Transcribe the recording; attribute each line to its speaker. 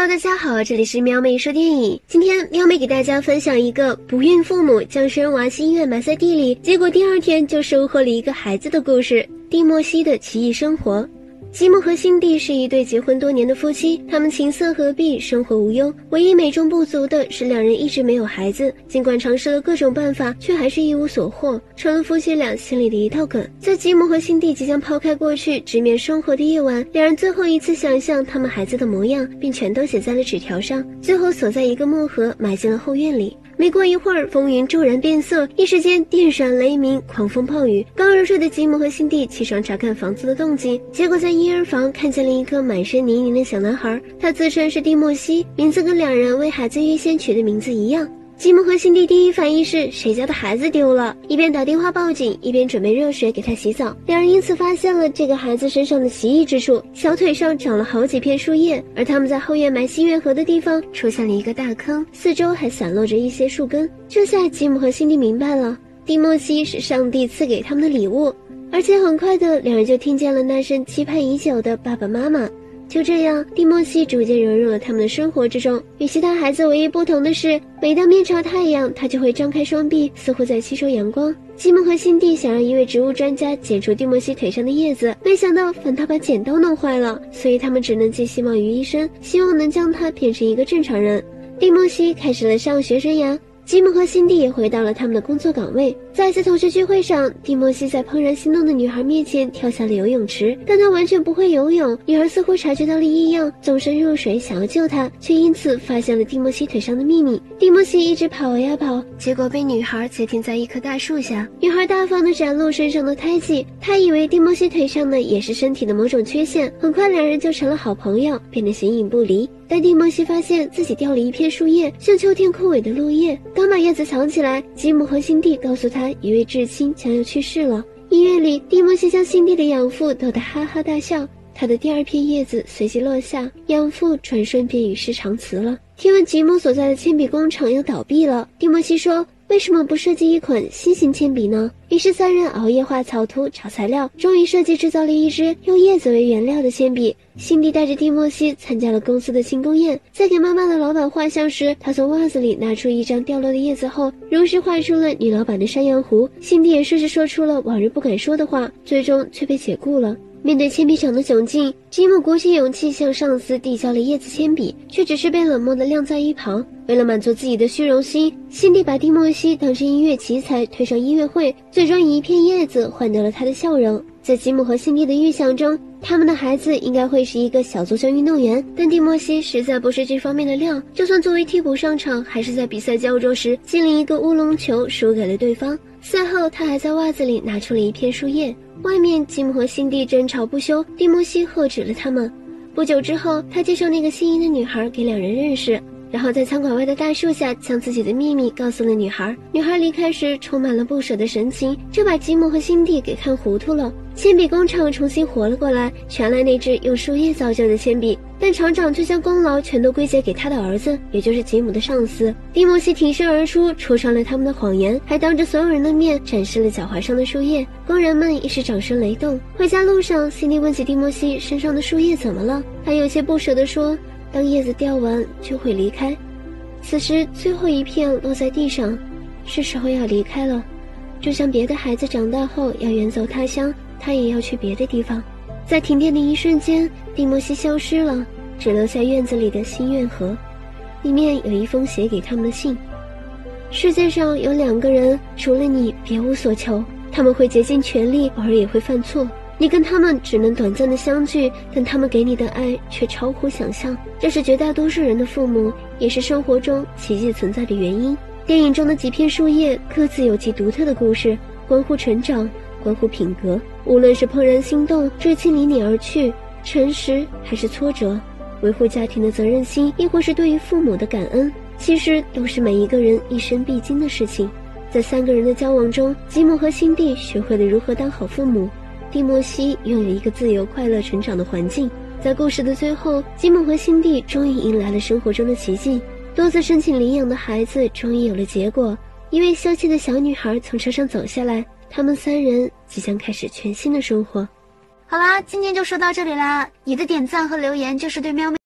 Speaker 1: Hello， 大家好，这里是喵妹说电影。今天喵妹给大家分享一个不孕父母将生娃心愿埋在地里，结果第二天就收获了一个孩子的故事。蒂莫西的奇异生活。吉姆和辛蒂是一对结婚多年的夫妻，他们琴瑟和璧，生活无忧。唯一美中不足的是，两人一直没有孩子，尽管尝试了各种办法，却还是一无所获，成了夫妻俩心里的一道梗。在吉姆和辛蒂即将抛开过去，直面生活的夜晚，两人最后一次想象他们孩子的模样，并全都写在了纸条上，最后锁在一个木盒，埋进了后院里。没过一会儿，风云骤然变色，一时间电闪雷鸣，狂风暴雨。刚入睡的吉姆和辛蒂起床查看房子的动静，结果在婴儿房看见了一个满身泥泞的小男孩，他自称是蒂莫西，名字跟两人为孩子预先取的名字一样。吉姆和辛蒂第一反应是谁家的孩子丢了，一边打电话报警，一边准备热水给他洗澡。两人因此发现了这个孩子身上的奇异之处，小腿上长了好几片树叶，而他们在后院埋心愿盒的地方出现了一个大坑，四周还散落着一些树根。这下吉姆和辛蒂明白了，蒂莫西是上帝赐给他们的礼物，而且很快的，两人就听见了那声期盼已久的爸爸妈妈。就这样，蒂莫西逐渐融入了他们的生活之中。与其他孩子唯一不同的是，每当面朝太阳，他就会张开双臂，似乎在吸收阳光。吉姆和辛蒂想让一位植物专家剪除蒂莫西腿上的叶子，没想到反倒把剪刀弄坏了，所以他们只能寄希望于医生，希望能将他变成一个正常人。蒂莫西开始了上学生涯。吉姆和辛蒂也回到了他们的工作岗位。在一次同学聚会上，蒂莫西在怦然心动的女孩面前跳下了游泳池，但他完全不会游泳。女孩似乎察觉到了异样，纵身入水想要救他，却因此发现了蒂莫西腿上的秘密。蒂莫西一直跑呀跑，结果被女孩截停在一棵大树下。女孩大方地展露身上的胎记，她以为蒂莫西腿上的也是身体的某种缺陷。很快两人就成了好朋友，变得形影不离。但蒂莫西发现自己掉了一片树叶，像秋天枯萎的落叶。刚把叶子藏起来，吉姆和辛蒂告诉他一位至亲将要去世了。医院里，蒂莫西将辛蒂的养父逗得哈哈大笑。他的第二片叶子随即落下，养父转瞬便与世长辞了。听闻吉姆所在的铅笔工厂要倒闭了，蒂莫西说，为什么不设计一款新型铅笔呢？于是三人熬夜画草图找材料，终于设计制造了一支用叶子为原料的铅笔。辛蒂带着蒂莫西参加了公司的庆功宴，在给妈妈的老板画像时，他从袜子里拿出一张掉落的叶子后，如实画出了女老板的山羊胡。辛蒂也顺势说出了往日不敢说的话，最终却被解雇了。面对铅笔厂的窘境，吉姆鼓起勇气向上司递交了叶子铅笔，却只是被冷漠地晾在一旁。为了满足自己的虚荣心，辛蒂把蒂莫西当成音乐奇才推上音乐会，最终以一片叶子换得了他的笑容。在吉姆和辛蒂的预想中，他们的孩子应该会是一个小足球运动员，但蒂莫西实在不是这方面的料，就算作为替补上场，还是在比赛焦灼时进了一个乌龙球输给了对方。赛后他还在袜子里拿出了一片树叶。外面吉姆和辛蒂争吵不休，蒂莫西喝止了他们。不久之后，他介绍那个心仪的女孩给两人认识，然后在餐馆外的大树下将自己的秘密告诉了女孩。女孩离开时充满了不舍的神情，这把吉姆和辛蒂给看糊涂了。铅笔工厂重新活了过来，传来那支用树叶造就的铅笔，但厂长却将功劳全都归结给他的儿子，也就是吉姆的上司。蒂莫西挺身而出，戳穿了他们的谎言，还当着所有人的面展示了脚踝上的树叶。工人们一时掌声雷动。回家路上，辛蒂问起蒂莫西身上的树叶怎么了，他有些不舍地说，当叶子掉完就会离开。此时最后一片落在地上，是时候要离开了，就像别的孩子长大后要远走他乡，他也要去别的地方。在停电的一瞬间，蒂莫西消失了，只留下院子里的心愿盒，里面有一封写给他们的信。世界上有两个人，除了你别无所求，他们会竭尽全力，偶尔也会犯错，你跟他们只能短暂的相聚，但他们给你的爱却超乎想象。这是绝大多数人的父母，也是生活中奇迹存在的原因。电影中的几片树叶各自有其独特的故事，关乎成长，关乎品格。无论是怦然心动，至亲离你而去，诚实还是挫折，维护家庭的责任心，亦或是对于父母的感恩，其实都是每一个人一生必经的事情。在三个人的交往中，吉姆和辛蒂学会了如何当好父母，蒂莫西拥有一个自由快乐成长的环境。在故事的最后，吉姆和辛蒂终于迎来了生活中的奇迹，多次申请领养的孩子终于有了结果。一位羞怯的小女孩从车上走下来，他们三人即将开始全新的生活。好啦，今天就说到这里啦，你的点赞和留言就是对喵妹